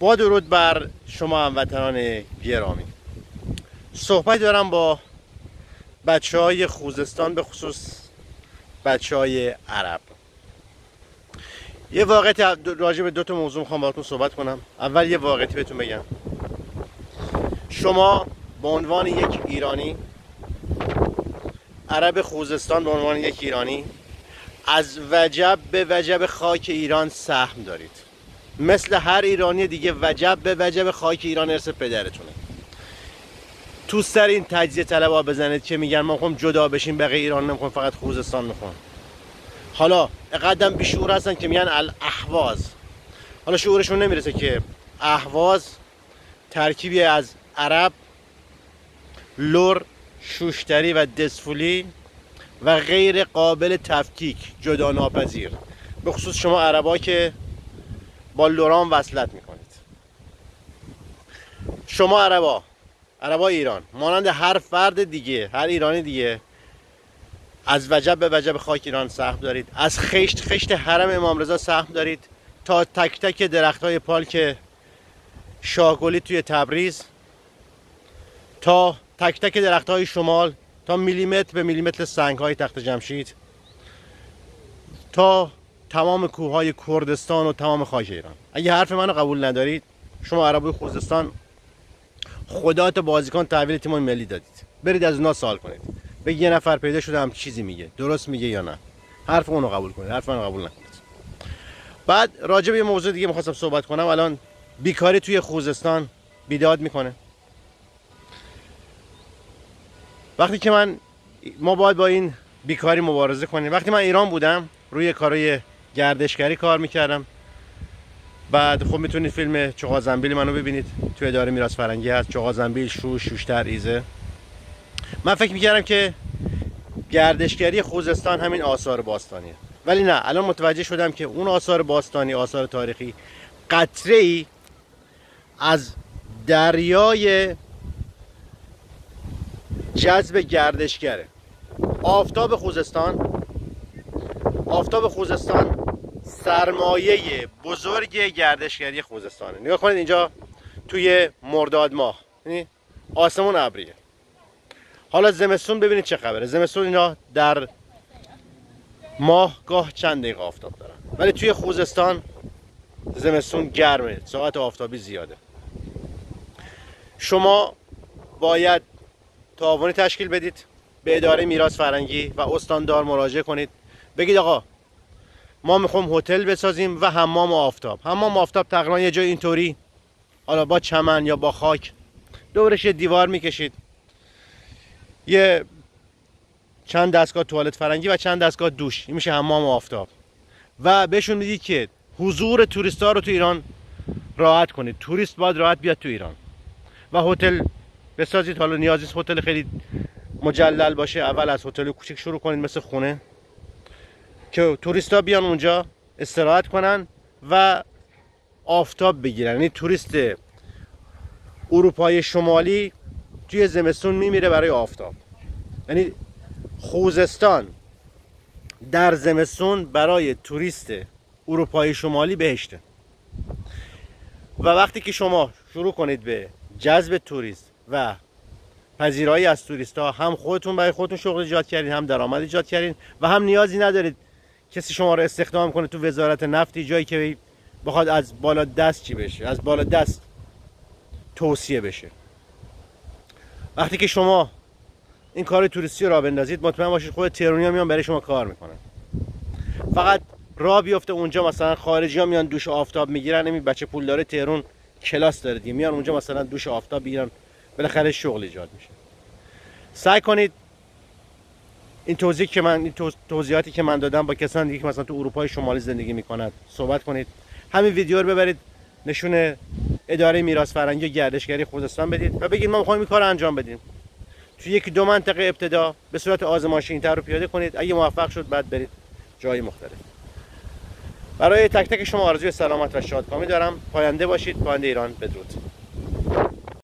با درود بر شما هموطنان گرامی. صحبت دارم با بچه‌های خوزستان، به خصوص بچه‌های عرب. یه واقعیت راجع به دو تا موضوع میخوام باهاتون صحبت کنم. اول یه واقعیتی بهتون بگم. شما به عنوان یک ایرانی، عرب خوزستان به عنوان یک ایرانی، از وجب به وجب خاک ایران سهم دارید. مثل هر ایرانی دیگه وجب به وجب خاک ایران ارث پدرتونه. تو سر این تجزیه طلب‌ها بزنید که میگن ما میخوایم جدا بشیم، بقیه ایران نمیخوایم، فقط خوزستان میخوایم. حالا اقدم بیشعور هستن که میگن الاهواز. حالا شعورشون نمیرسه که اهواز ترکیبی از عرب، لر، شوشتری و دسفولی و غیر قابل تفکیک، جدا ناپذیر. به خصوص شما عربا که با لران وصلت میکنید. شما عربا ایران مانند هر فرد دیگه، هر ایرانی دیگه، از وجب به وجب خاک ایران سهم دارید. از خشت حرم امام رضا سهم دارید، تا تک تک درخت‌های پالک شاهگلی توی تبریز، تا تک تک درخت‌های شمال، تا میلیمتر به میلیمتر سنگ‌های تخت جمشید، تا تمام کوههای کردستان و تمام خاک ایران. اگه حرف منو قبول ندارید، شما عربای خوزستان خدات بازیکن تحویل تیم ملی دادید، برید از اونا سوال کنید، بگید یه نفر پیدا شده هم چیزی میگه، درست میگه یا نه. حرف اونو قبول کنید، حرف منو قبول نکنید. بعد راجع به یه موضوع دیگه می‌خواستم صحبت کنم. الان بیکاری توی خوزستان بیداد میکنه. وقتی که ما باید با این بیکاری مبارزه کنیم. وقتی من ایران بودم روی کارهای گردشگری کار میکردم. بعد خب میتونید فیلم چغازنبیل منو ببینید، توی اداره میراث فرهنگی هست. چغازنبیل، شوشتر، ایزه. من فکر میکردم که گردشگری خوزستان همین آثار باستانیه، ولی نه. الان متوجه شدم که اون آثار باستانی، آثار تاریخی، قطره‌ای از دریای جذب گردشگره. آفتاب خوزستان سرمایه بزرگ گردشگری خوزستانه. نگاه کنید اینجا توی مرداد ماه آسمون ابریه. حالا زمستون ببینید چه خبره. زمستون اینا در ماه گاه چند دقیقه آفتاب دارن، ولی توی خوزستان زمستون گرمه، ساعت آفتابی زیاده. شما باید تعاونی تشکیل بدید، به اداره میراث فرهنگی و استاندار مراجعه کنید، بگید آقا ما میخوایم هتل بسازیم و حمام آفتاب. حمام آفتاب تقریبا یه جای اینطوری، حالا با چمن یا با خاک، دورش یه دیوار میکشید، یه چند دستگاه توالت فرنگی و چند دستگاه دوش، این میشه حمام آفتاب. و بهشون میگید که حضور توریست ها رو تو ایران راحت کنید. توریست باید راحت بیاد تو ایران. و هتل بسازید. حالا نیازی نیست هتل خیلی مجلل باشه، اول از هتل کوچیک شروع کنید، مثل خونه، که توریست ها بیان اونجا استراحت کنن و آفتاب بگیرن. یعنی توریست اروپای شمالی توی زمستون میمیره برای آفتاب. یعنی خوزستان در زمستون برای توریست اروپای شمالی بهشته. و وقتی که شما شروع کنید به جذب توریست و پذیرایی از توریست ها، هم خودتون برای خودتون شغل ایجاد کردین، هم درآمد ایجاد کردین، و هم نیازی ندارید کسی شما رو استخدام کنه تو وزارت نفتی، جایی که بخواد از بالا دست چی بشه، از بالا دست توصیه بشه. وقتی که شما این کار توریستی رو راه بندازید، مطمئن باشید خود تهرانی‌ها میان برای شما کار میکنن. فقط راه بیفته اونجا مثلا خارجی‌ها میان دوش آفتاب میگیرن. این بچه پولدار تهران کلاس داره دیگه، میان اونجا مثلا دوش آفتاب میگیرن، بالاخره شغل ایجاد میشه. سعی کنید این توضیحاتی که من دادم با کسانی دیگه که مثلا تو اروپای شمالی زندگی میکنند صحبت کنید. همین ویدیو رو ببرید نشون اداره میراث فرهنگی و گردشگری خوزستان بدید و بگید ما میخوایم این کارو انجام بدیم. تو یکی دو منطقه ابتدا به صورت آزمایشی این طرح رو پیاده کنید. اگه موفق شد بعد برید جای مختلف. برای تک تک شما آرزوی سلامت و شادکامی دارم. پاینده باشید. پاینده ایران. بدرود.